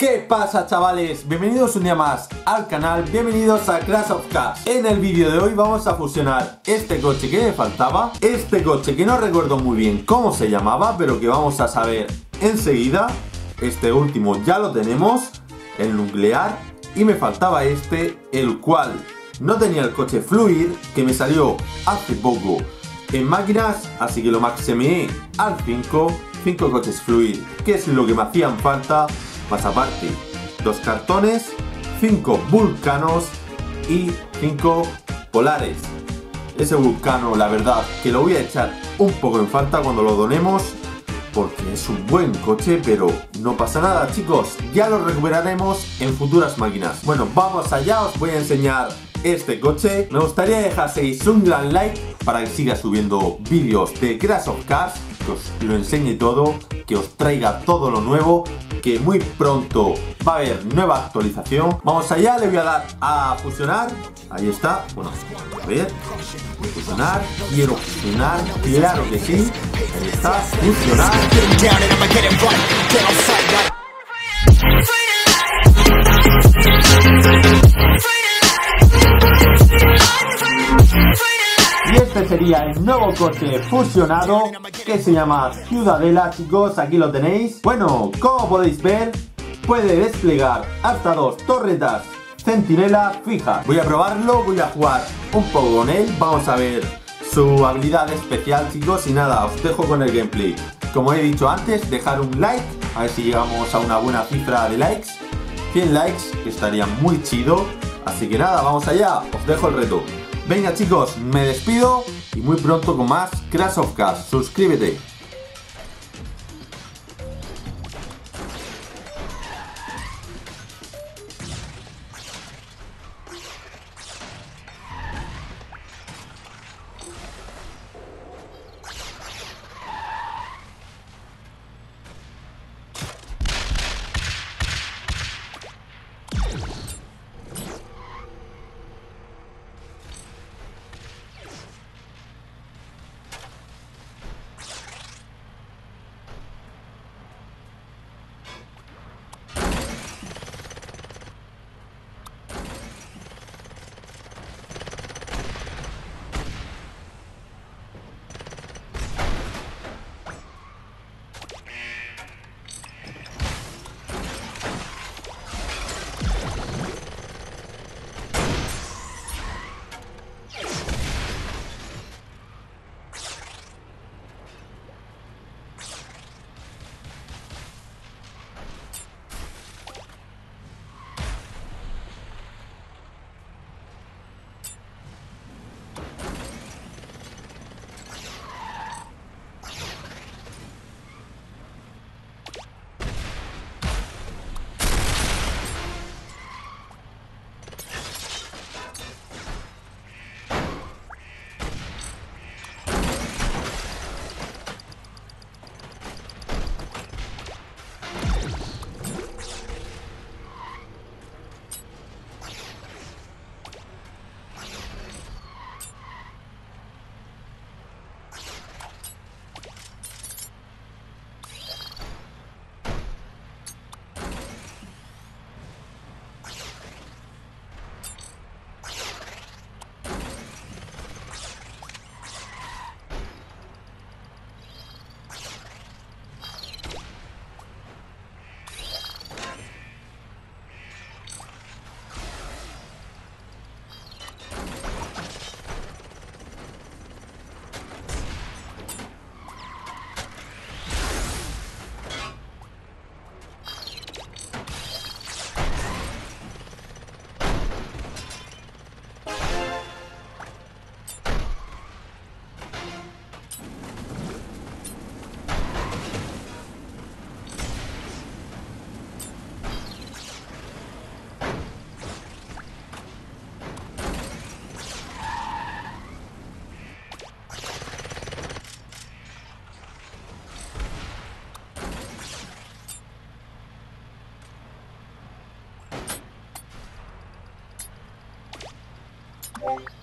¿Qué pasa, chavales? Bienvenidos un día más al canal, bienvenidos a Crash of Cars. En el vídeo de hoy vamos a fusionar este coche que me faltaba, este coche que no recuerdo muy bien cómo se llamaba, pero que vamos a saber enseguida. Este último ya lo tenemos, el nuclear, y me faltaba este, el cual no tenía el coche Fluid, que me salió hace poco en máquinas, así que lo maximé al 5 coches Fluid, que es lo que me hacían falta. Más aparte, 2 cartones, 5 vulcanos y 5 polares. Ese vulcano, la verdad, que lo voy a echar un poco en falta cuando lo donemos, porque es un buen coche, pero no pasa nada, chicos. Ya lo recuperaremos en futuras máquinas. Bueno, vamos allá, os voy a enseñar este coche. Me gustaría que dejaseis un gran like para que siga subiendo vídeos de Crash of Cars, que os lo enseñe todo, que os traiga todo lo nuevo, que muy pronto va a haber nueva actualización. Vamos allá, le voy a dar a fusionar. Ahí está. Bueno, a ver. Fusionar, quiero fusionar, claro que sí. Ahí está, fusionar. Y este sería el nuevo coche fusionado que se llama Ciudadela, chicos, aquí lo tenéis. Bueno, como podéis ver, puede desplegar hasta 2 torretas centinela fijas. Voy a probarlo, voy a jugar un poco con él, vamos a ver su habilidad especial, chicos. Y nada, os dejo con el gameplay. Como he dicho antes, dejar un like, a ver si llegamos a una buena cifra de likes. 100 likes, que estaría muy chido. Así que nada, vamos allá, os dejo el reto. Venga, chicos, me despido y muy pronto con más Crash of Cars. Suscríbete. Bye.